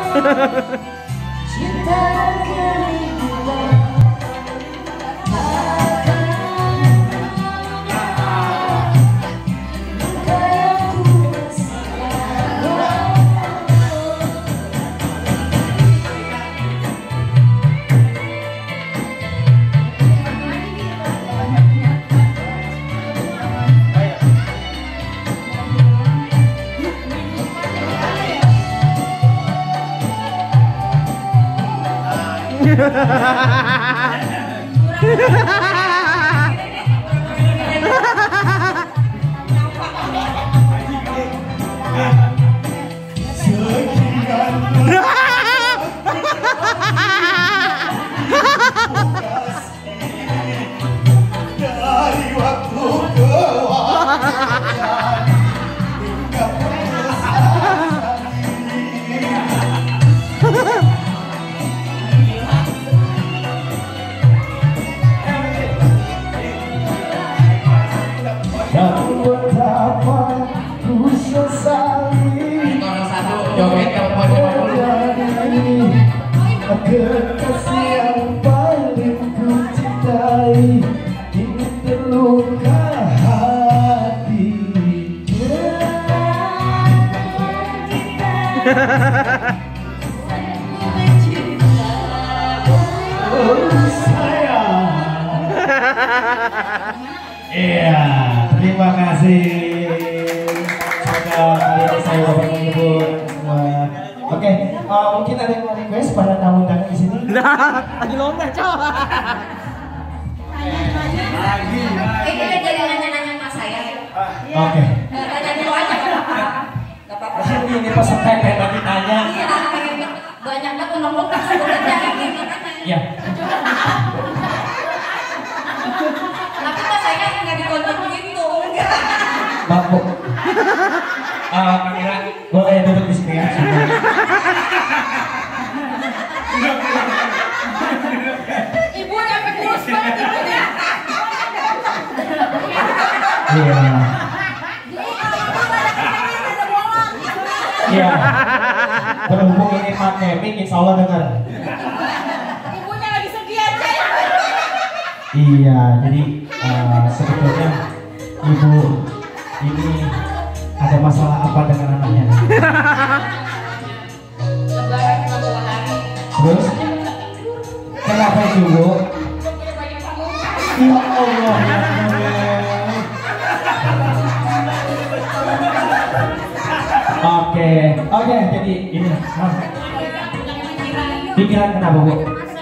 Cinta kerinduan dari waktu ke betapa ku sesali kekasih yang paling ku cintai ini terluka hati. Oh sayang. Iya, terima kasih. Semoga kali ini saya dapat menghibur semua. Oke, mungkin ada yang mau request pada tamu-tamu di sini. Lagi lomba, coba. Lagi. Kita jadi nanya-nanya mas saya. Oke. Tanya dulu aja. Gak apa-apa. Ini peserta yang pengen ditanya. Iya, banyak banget nombok sebenarnya. Iya. Tapi mas saya nggak dikontrol begitu. Mabuk. Kamila, boleh duduk di sini ya. Ibunya kurus banget ibunya. Iya. Iya. Berhubung ini pandemi, insya Allah dengar. Ibunya lagi sedih aja. Iya, jadi sebetulnya ibu ini ada masalah apa dengan anaknya? Lebaran cuma 2 hari. Terus kenapa itu bu? Ya Allah ya Oke, jadi ini pikiran kenapa bu?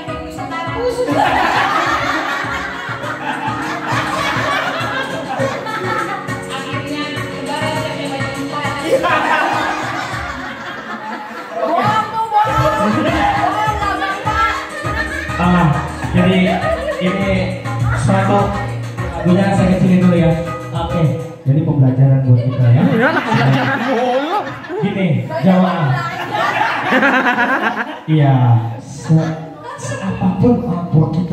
Jadi ini suatu lagunya saya kecilin dulu ya. Oke, jadi pembelajaran buat kita ya. Pembelajaran mulu. Gini, jamaah. Iya, apapun orang tua kita.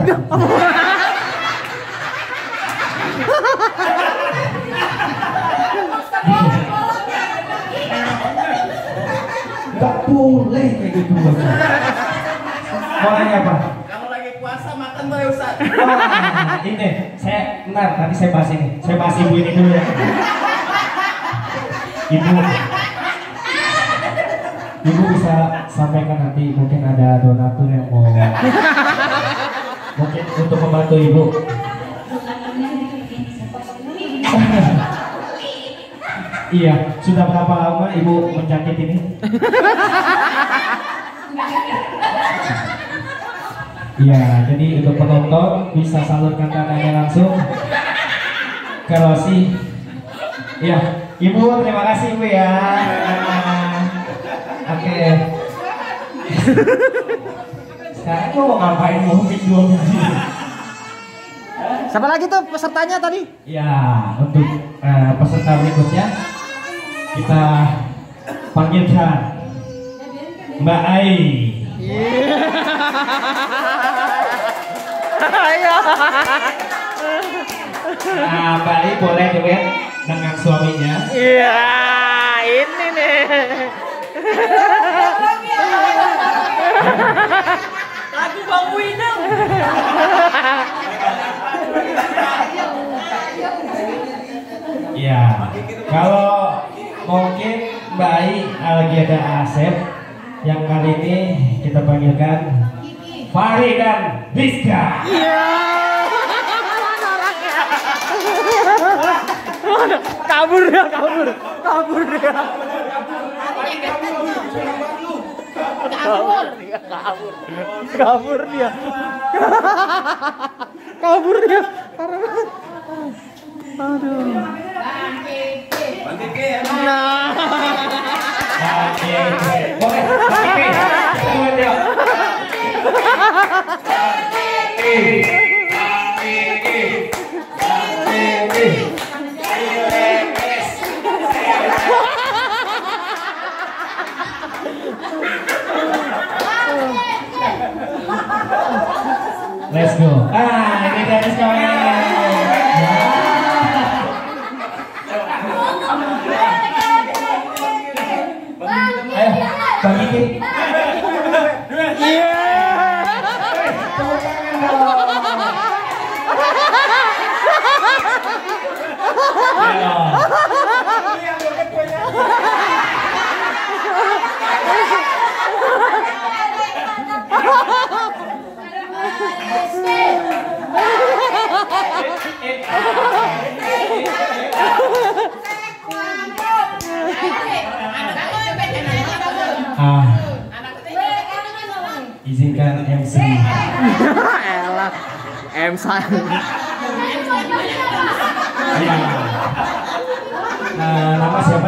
Gak boleh kayak gitu. Mau nanya apa? Kalau lagi puasa makan boleh Ustaz. Ini saya benar nanti saya bahas ini. Saya bahas ibu ini dulu ya. Ibu bisa sampaikan nanti mungkin ada donatur yang mau mungkin untuk membantu ibu. Iya, sudah berapa lama ibu menjangkit ini? Iya, jadi untuk penonton bisa salurkan dananya langsung ke Rosi. Iya, ibu terima kasih ibu ya. Oke. Sekarang lu mau ngapain, mau bikin 2 biji? Siapa lagi tuh pesertanya tadi? Ya, untuk peserta berikutnya kita panggilkan Mbak Ai. Ayo. Nah, Mbak Ai boleh duet dengan suaminya. Iya, ini nih. Iya. Kalau mungkin Bayi lagi ada Asep, yang kali ini kita panggilkan Fahri dan Rizka. Iya. Kabur dia, kabur dia. Kabur dia. Kabur dia. Aduh. Bang Keke ya. Nah. Boleh. Let's go. Ini dari sekolah. Ayo, Bang Kiki. Iya. Izinkan MC. Elah. Emsan. Ya. Nama siapa?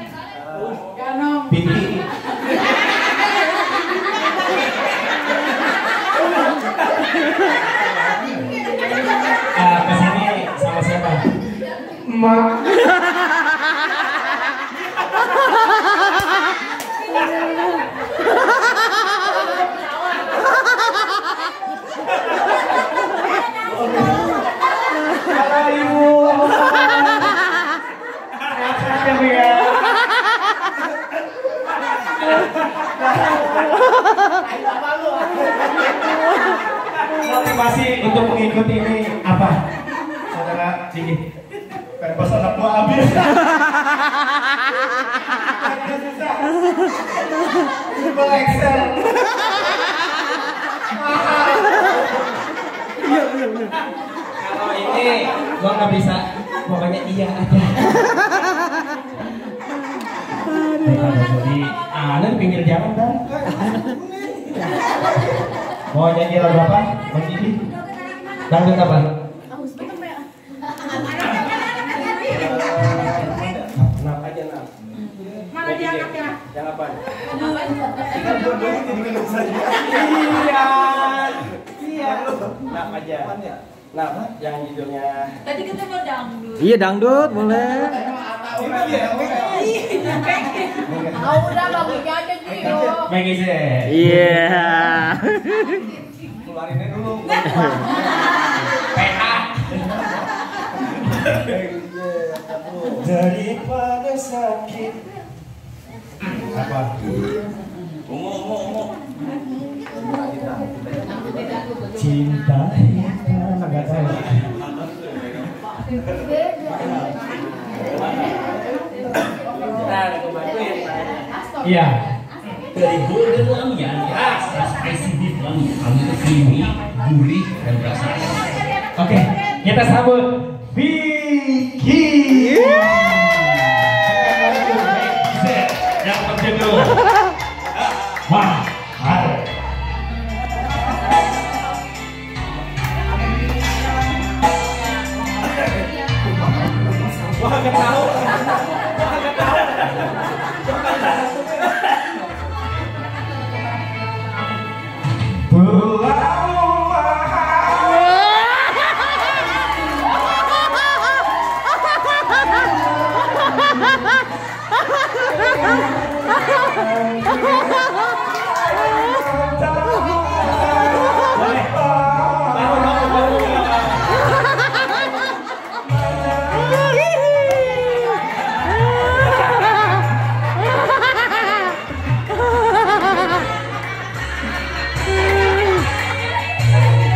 Pinky. Kesini sama siapa? Ma. Motivasi untuk mengikuti ini apa? Saudara Diki. Pas anak gua habis. Simple Excel. Kalau ini gua nggak bisa, pokoknya iya aja. Jadi ada di pinggir jalan kan? Mau nyanyi lagu apa? Bang Kiki? Dangdut apa? Nap aja nap. Mana diangkat ya? Yang apa? Iya. Iya. Nap aja. Nap yang judulnya. Tadi kita mau dangdut. Iya dangdut boleh. Udah bagusnya aja Gio. Bang Ize. Iya. Keluarinnya dulu. PA. Daripada sakit. Apa? Ungu. Cinta. Enggak tahu. Iya. Dari golden lamian, rasa spicy beef lamian, kamu creamy, gurih dan rasa. Oke, kita sambut Vicky. Yang berjudul Mahal. Wah, gak tahu.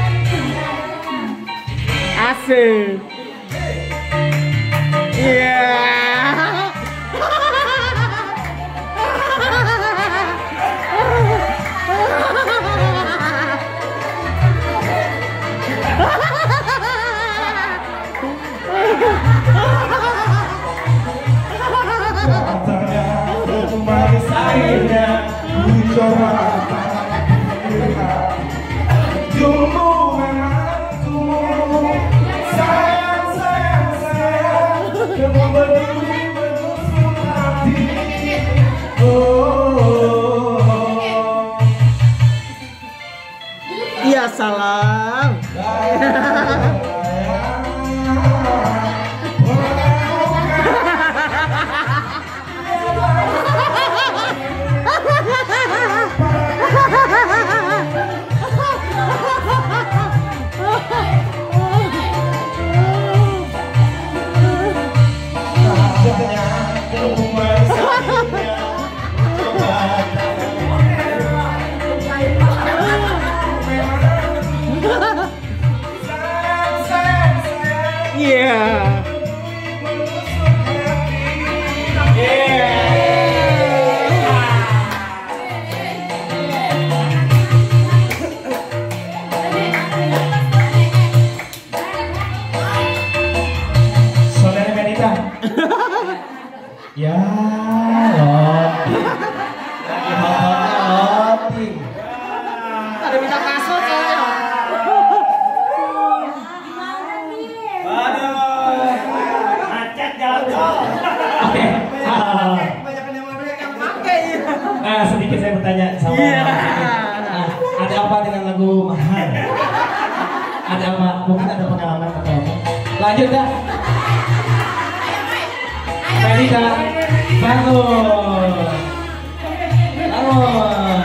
Asik. Iya. coba tunggu memang tunggu sayang sayang sayang kamu berdiri menusuk hati Iya salam. Yeah. Saudara Benita. Ya, Loti. Lagi hot-hotnya Loti. Ada minta kasut soalnya. Macet jalan tol. Oke. Nah, sedikit saya bertanya sama ada apa dengan lagu Mahal? Ada apa? Mungkin ada pengalaman atau apa? Lanjut dah. Benita, bangun. Bangun.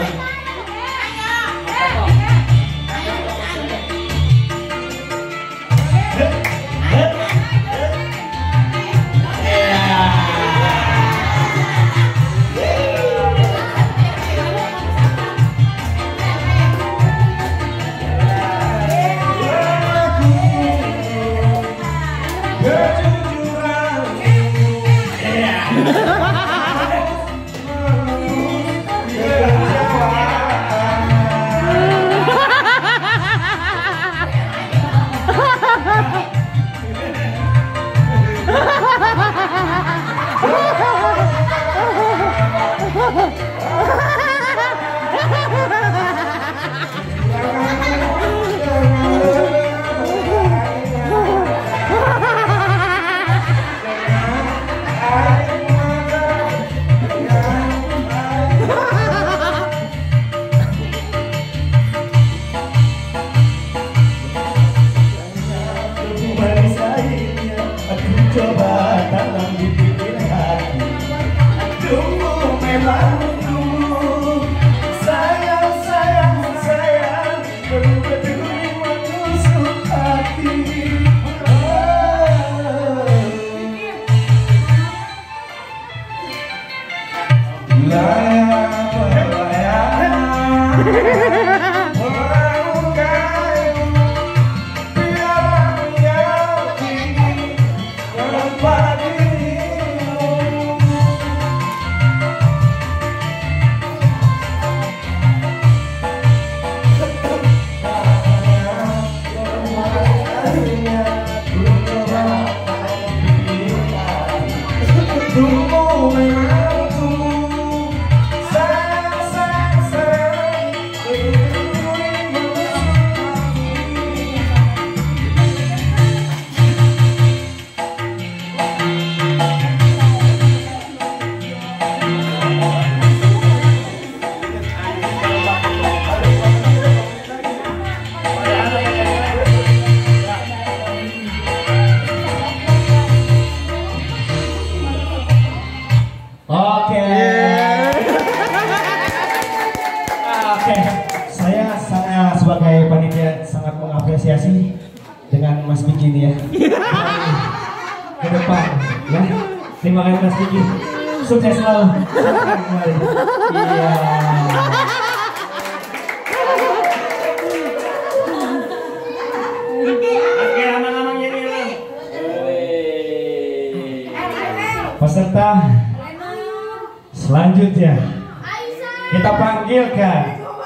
Sebagai panitia sangat mengapresiasi dengan Mas Vicky ini ya. Ke depan ya. Terima kasih Mas Vicky. Sukses selalu. Iya. Oke, aman-aman jadi lah. Peserta selanjutnya kita panggilkan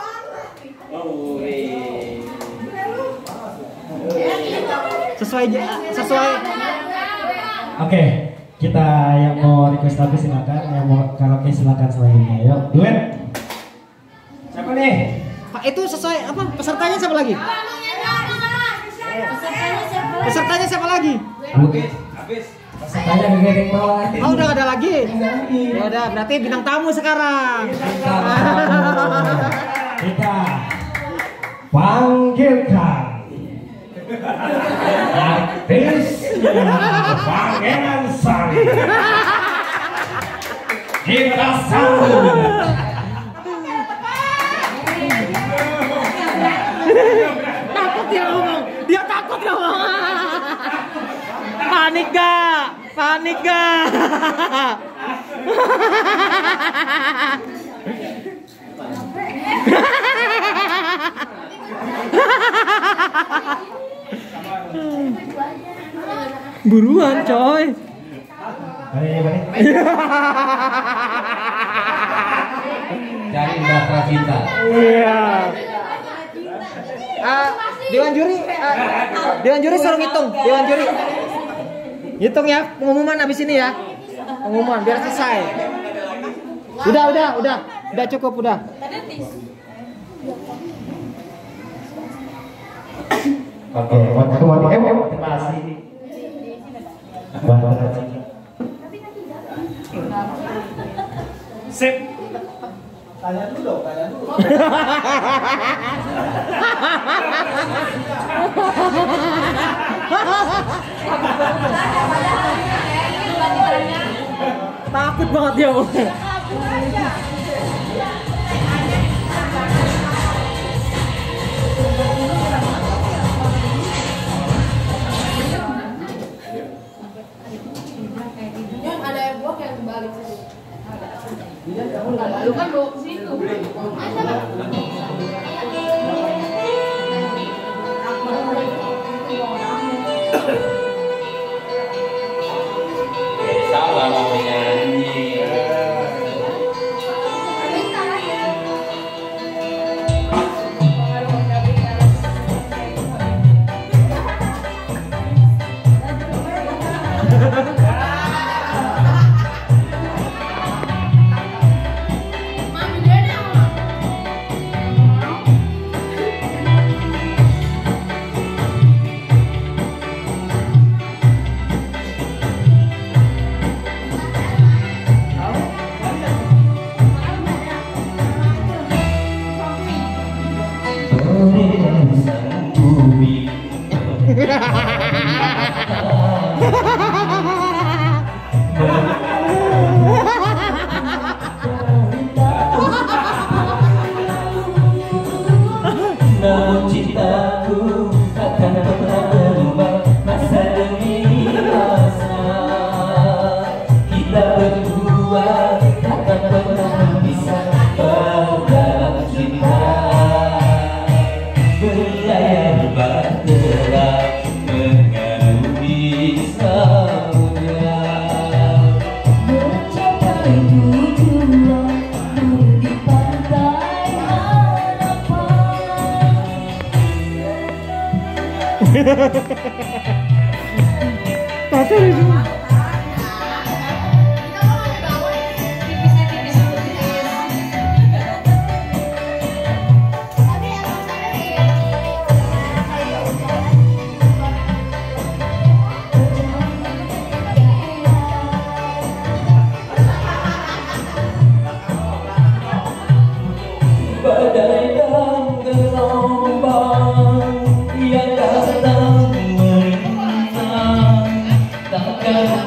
sesuai. Oke, kita yang mau request lagu silakan, yang mau karaoke silakan selanjutnya. Yuk, duet. itu sesuai apa? Pesertanya siapa lagi? Pesertanya siapa lagi? Habis. Pesertanya gegedeng bawah. Oh, udah ada lagi. Ya udah, berarti bintang tamu sekarang. Kita panggilkan artis Pangeran Sari. Kita sambut. Takut dia ngomong. Dia takut ngomong. Panik gak? Panik gak? Buruan coy. Cari Mbak Pracinta. Iya. Dewan juri suruh ngitung. Dewan juri. Hitung ya pengumuman abis ini ya. Pengumuman biar selesai. Udah cukup udah. Oke, terima kasih. Sip. Tanya dulu. Takut banget dia. Ada yang buah yang balik sini. Lu kan bawa ke situ. Salam penyanyi. Namun cintaku takkan pernah berubah masa demi masa. Kita berdua takkan pernah bisa dalam cinta. Berlayar bahtera mengarungi samudra. Mencapai tujuan di pantai Badai dan gelombang yang datang melintang, takkan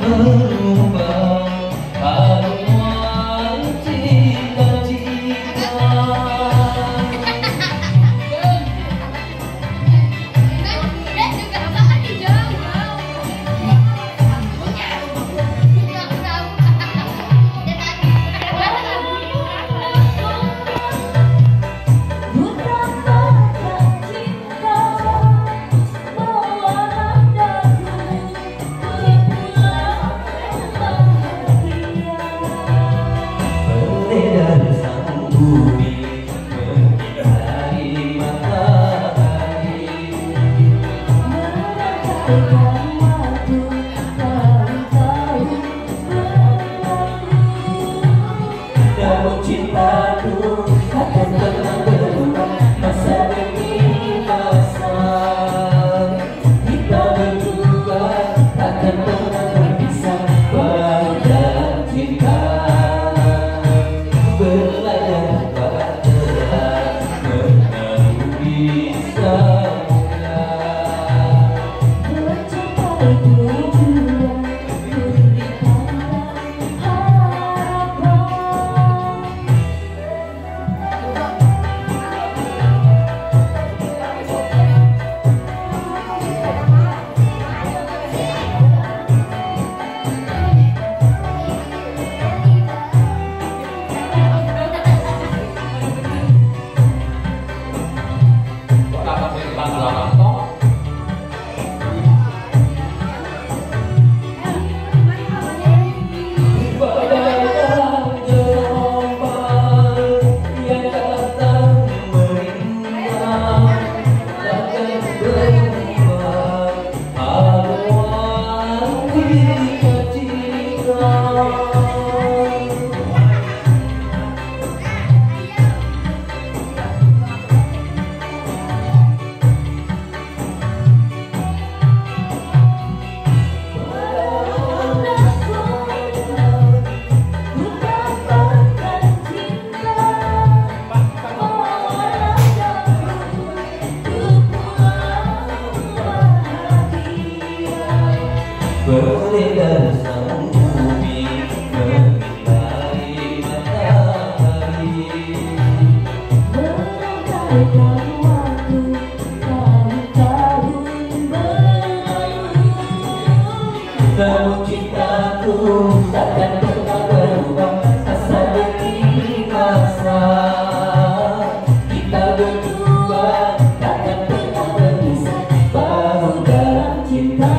Namun cintaku takkan pernah berubah, asal demi masa. Kita berdua takkan pernah berpisah, baru dalam cinta.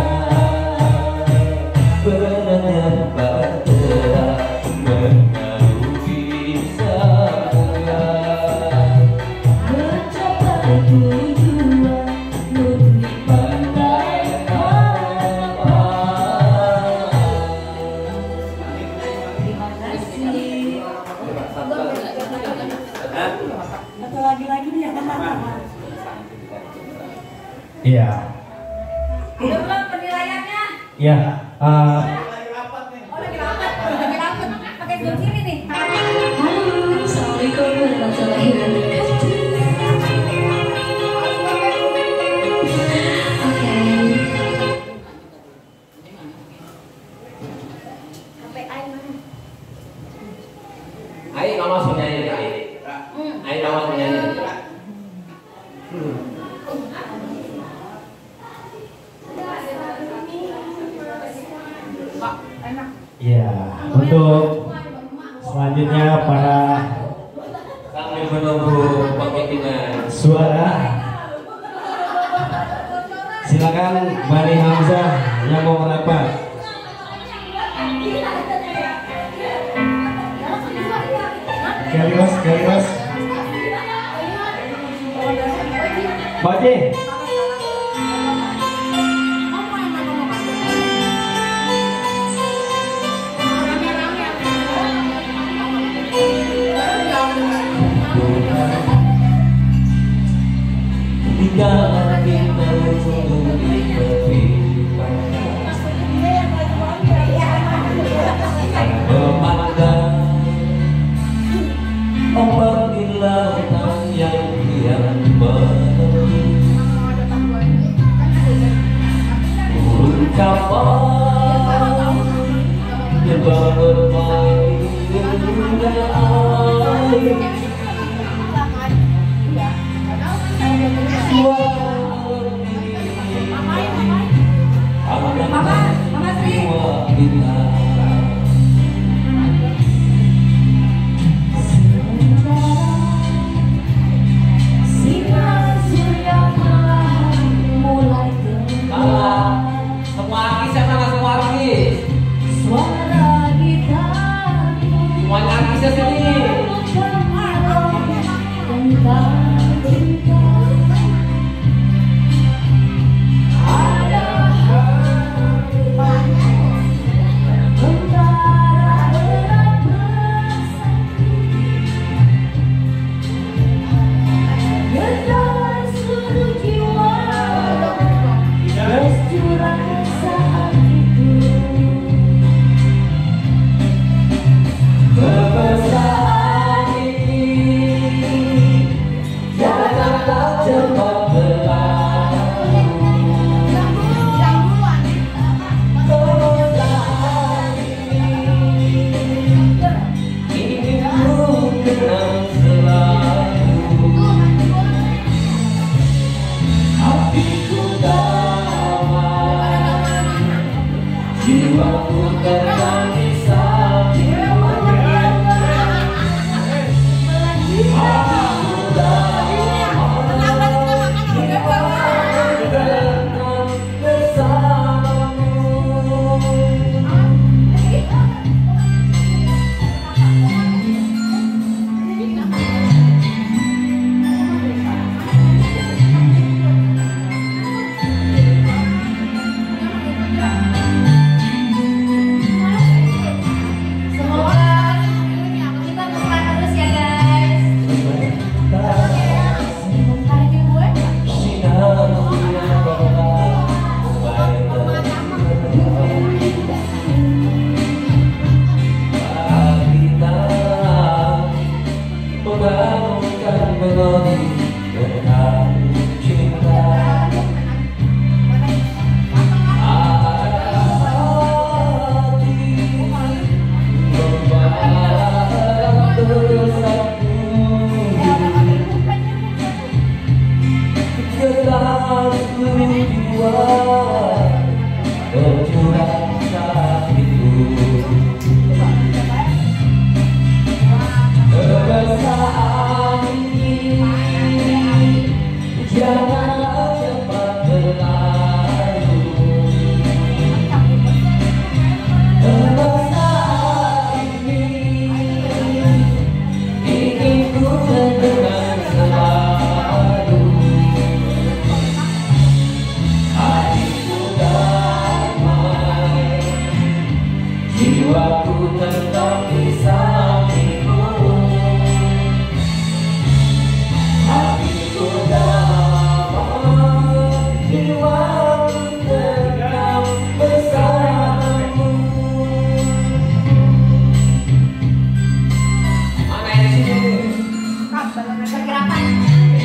Benarnya bahtera mengaruhi saya, mencapai tujuan murni pandai Iya. Udah belum penilaiannya? Iya. Oh lagi rapat. Pakai zoom sini nih. Halo, Assalamualaikum warahmatullahi wabarakatuh. Oke. Ayo kamu langsung nyanyi, ayo kamu langsung nyanyi. Iya. Untuk selanjutnya para Kami menunggu penghitungan suara, silakan Bani Hamzah yang mau merapat. Kalimas. Pak Haji. Hingga kita untuk diperpimpin memandang ombak di lautan yang kian menepi, burung kapal terbang bermain dengan air.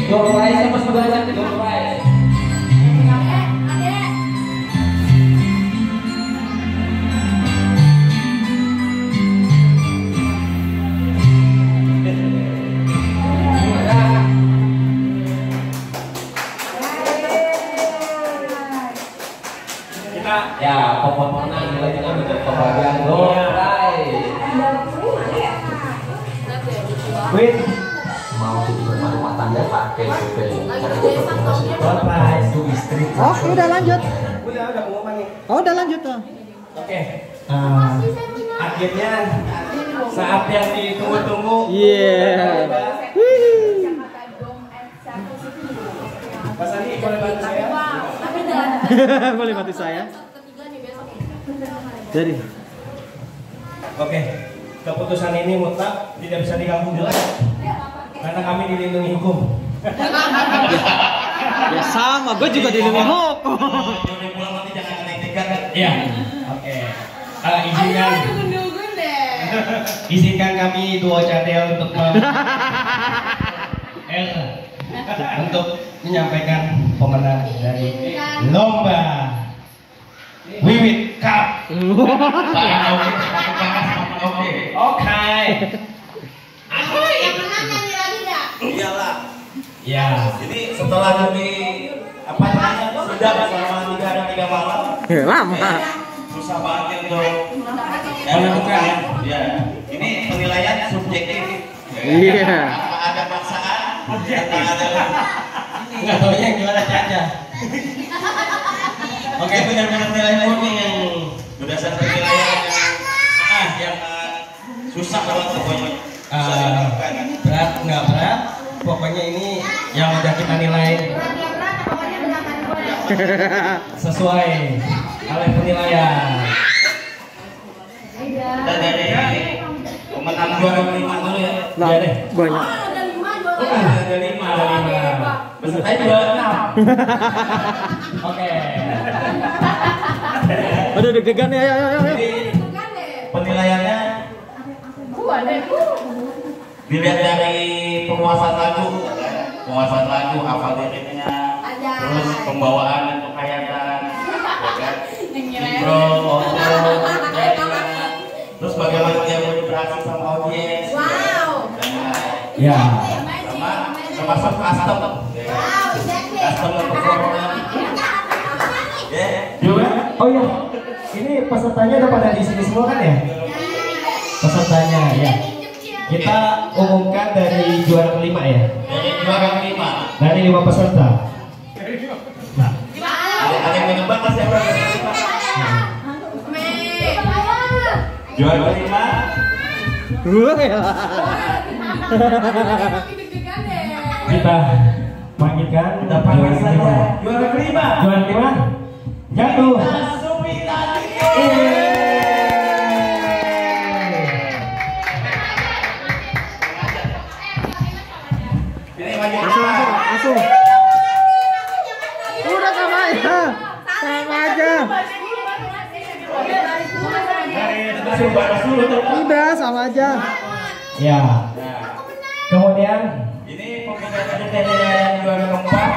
Door prize sama sebanyak door prize. Ya, pemenang dilanjutkan untuk pembagian door prize. Wait, Mau rumah tangga pakai door prize to istri. Oh, udah lanjut. Udah pengumuman nih. Oh, udah lanjut tuh. Oke. Akhirnya saat yang ditunggu-tunggu. Iya. Mas Andi boleh bantu saya? Boleh bantu saya? Jadi. Oke. Keputusan ini mutlak tidak bisa diganggu karena kami dilindungi hukum. Ya sama, gue juga dilindungi hukum. Iya. Oke. Izinkan kami duo cadel untuk untuk menyampaikan pemenang dari lomba Wiwit Cup. Oke. Iyalah. Ya. Jadi setelah kami apa namanya sudah selama 3 hari 3 malam. Lama. Susah banget untuk menentukan. Ya. Ini penilaian subjektif. Iya. Ada paksaan. Ada. Nggak tahu yang gimana Caca. Oke, benar-benar nilai murni yang berdasarkan penilaian yang susah banget pokoknya. Berat nggak berat, pokoknya ini yang udah kita nilai sesuai oleh penilaian. Dan dari pemenang juara 5 dulu ya. Nah, Iya deh. banyak. Ada 5. Peserta juga 6. Oke. Aduh, deg-degan ya, ayo. Jadi penilaiannya dilihat dari penguasaan lagu, hafal liriknya, terus pembawaan untuk hayatan, intro, terus bagaimana dia berinteraksi sama audiens, Ya. termasuk custom performance. Juga. Oh ya. Ini pesertanya udah pada di sini semua kan ya? Pesertanya ya. Kita umumkan dari juara kelima ya. Dari juara 5. Dari 5 peserta. Ada yang menebak mas siapa yang kelima? Juara 5. Kita panggilkan Panggil saja juara kelima. Juara kelima jatuh. Langsung. Udah sama aja. Udah sama aja. Ya. Kemudian Ini pemilihan dari yang juara keempat.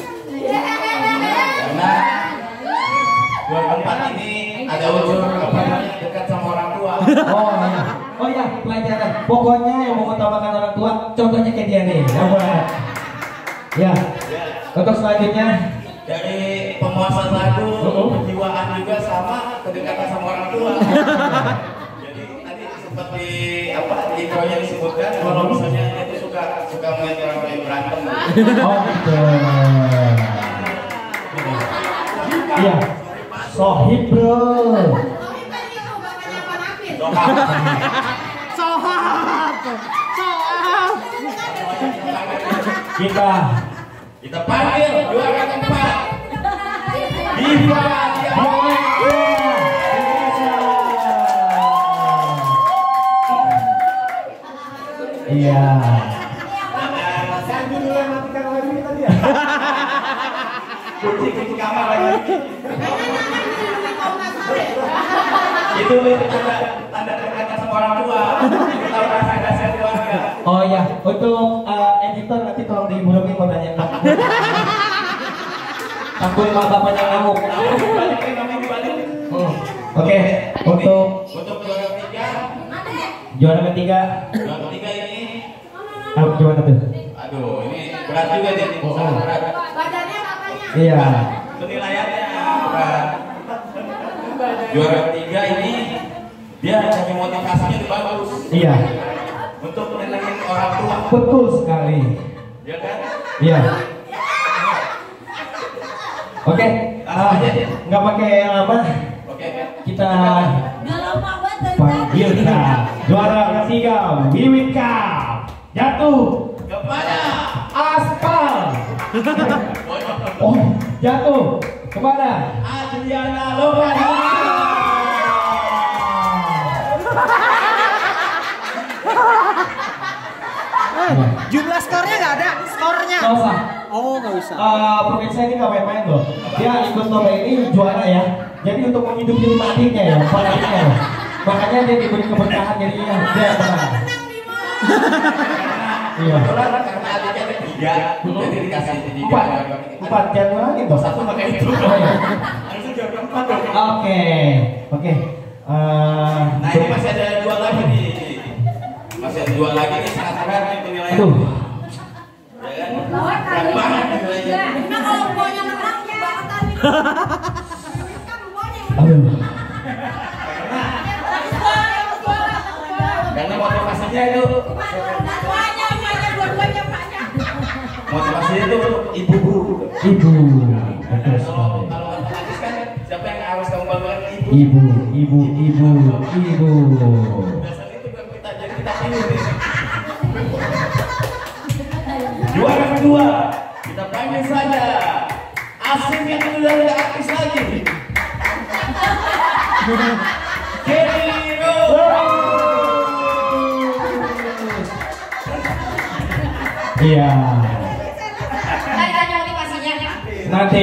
Karena juara keempat ini ada unsur dekat sama orang tua. oh ya pelajaran. Pokoknya yang mengutamakan orang tua, contohnya kayak dia nih. Ya. Untuk selanjutnya Dari penguasaan lagu, kejiwaan juga sama kedekatan sama orang tua. Jadi tadi seperti apa di intronya disebutkan kalau misalnya dia tuh suka melihat orang lain berantem. oh gitu. Iya. Sohib bro. Kita panggil juara keempat. Diva Iya. Kunci kamar lagi. Itu tanda kedekatan sama orang tua. Kita merasa ada keluarga. Oh ya, untuk Untuk editor nanti tolong dihubungi mau nanya. Takut sama bapaknya ngamuk. Oke, untuk juara ketiga. juara ketiga. Juara ketiga ini. Gimana tuh? Aduh, ini berat juga nih. Sangat berat. Badannya apanya? Iya. Penilaiannya berat. Juara ketiga ini dia punya motivasinya itu bagus. Iya. Untuk menenangin orang tua. Betul sekali. Ya kan? Iya. Oke, nggak pakai lama, Oke. kita Udah lama banget. panggilkan juara ketiga Wiwika jatuh Kepada aspal. Oh, jatuh kepada Adriana Lovani. Jumlah skornya nggak ada, skornya. Nggak usah. Oh, nggak usah. Pemirsa ini nggak main-main loh. Dia ikut lomba ini juara ya. Jadi untuk menghidupi adiknya ya, adiknya ya. Makanya dia diberi keberkahan jadinya dia menang. Iya. Karena adiknya ada tiga, jadi dikasih tiga. Empat Januari tuh. Satu pakai itu. Oh, iya. Harusnya juara keempat dong. Oke. Nah ini masih ada dua lagi nih. Masih ada dua lagi nih sangat berat nih penilaian. Aduh. Ya kan? Berat banget penilaiannya. Nah kalau maunya menang banget tadi. Aduh. Karena motivasinya itu, motivasinya itu ibu. Ibu. Betul Kalau sekali. otomatis kan siapa yang harus kamu banggakan ibu? Ibu. Dasar itu kan kita pilih nih. Juara kedua kita panggil saja asing yang sudah tidak aktif lagi. Kenny Rose. Iya. Tadi tanya motivasinya. Nanti.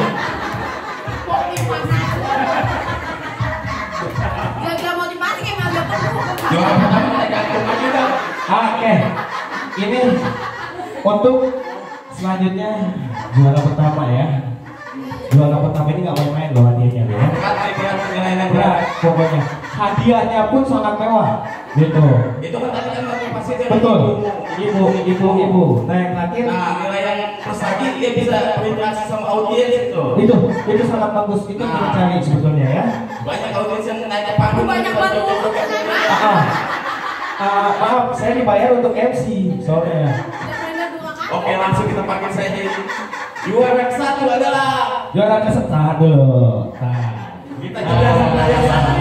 Gak motivasi kayak ngambil penuh. Juara pertama kita gantung aja dong. Oke. Ini untuk selanjutnya juara pertama ya. Juara pertama ini nggak main-main loh hadiahnya loh. Berat penilaiannya berat. Berat pokoknya. Hadiahnya pun sangat mewah. Gitu. Itu kan tadi kan motivasinya Betul. Ibu. Nah yang terakhir Nah, nilai yang plus lagi dia bisa berinteraksi sama audiens itu. itu sangat bagus. Itu kita cari sebetulnya ya. Banyak audiens yang naik ke panggung. Banyak banget. Maaf, saya dibayar untuk MC soalnya. Oke, langsung kita panggil saja. Juara satu adalah Juara kesetar dulu. Nah. kita juga yang satu.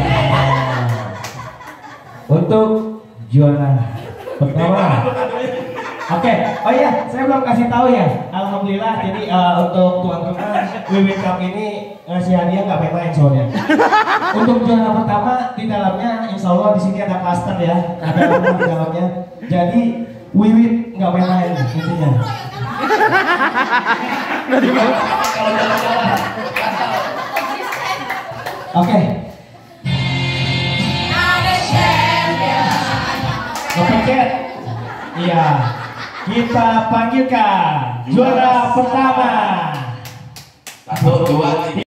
Untuk juara pertama. Oke, oh iya, saya belum kasih tahu ya. Alhamdulillah, jadi untuk tuan rumah Wiwin Cup ini ngasih hadiah nggak main-main soalnya. Untuk juara pertama di dalamnya, insya Allah di sini ada klaster ya, ada rumah di dalamnya. Jadi Wiwin nggak main-main intinya. Oke. Kepencet. Iya. Kita panggilkan juara pertama. 1, 2, 3.